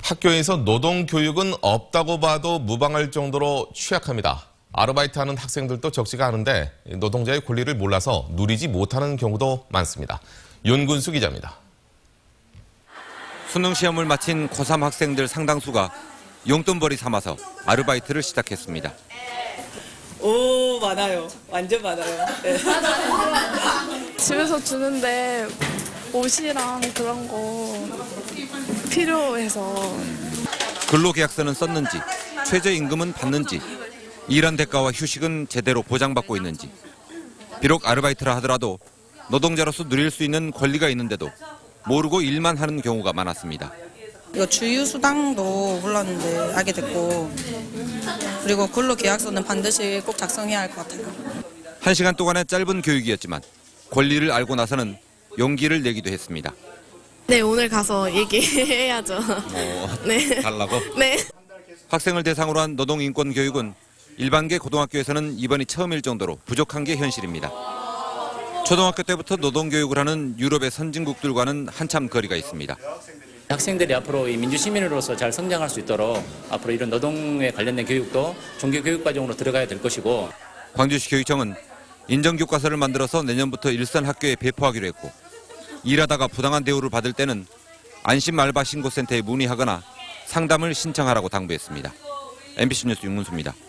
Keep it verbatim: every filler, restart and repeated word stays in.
학교에서 노동교육은 없다고 봐도 무방할 정도로 취약합니다. 아르바이트하는 학생들도 적지가 않은데 노동자의 권리를 몰라서 누리지 못하는 경우도 많습니다. 윤근수 기자입니다. 수능 시험을 마친 고삼 학생들 상당수가 용돈벌이 삼아서 아르바이트를 시작했습니다. 오, 많아요. 완전 많아요. 네. 집에서 주는데 옷이랑 그런 거 필요해서. 근로계약서는 썼는지, 최저임금은 받는지, 일한 대가와 휴식은 제대로 보장받고 있는지. 비록 아르바이트라 하더라도 노동자로서 누릴 수 있는 권리가 있는데도 모르고 일만 하는 경우가 많았습니다. 이거 주휴수당도 몰랐는데 알게 됐고, 그리고 근로계약서는 반드시 꼭 작성해야 할 것 같아요. 한 시간 동안의 짧은 교육이었지만 권리를 알고 나서는 용기를 내기도 했습니다. 네, 오늘 가서 얘기해야죠. 뭐, 네. 달라고? 네. 학생을 대상으로 한 노동인권 교육은 일반계 고등학교에서는 이번이 처음일 정도로 부족한 게 현실입니다. 초등학교 때부터 노동교육을 하는 유럽의 선진국들과는 한참 거리가 있습니다. 학생들이 앞으로 이 민주시민으로서 잘 성장할 수 있도록 앞으로 이런 노동에 관련된 교육도 종교교육과정으로 들어가야 될 것이고, 광주시 교육청은 인정교과서를 만들어서 내년부터 일선 학교에 배포하기로 했고, 일하다가 부당한 대우를 받을 때는 안심 알바 신고센터에 문의하거나 상담을 신청하라고 당부했습니다. 엠비씨 뉴스 윤문수입니다.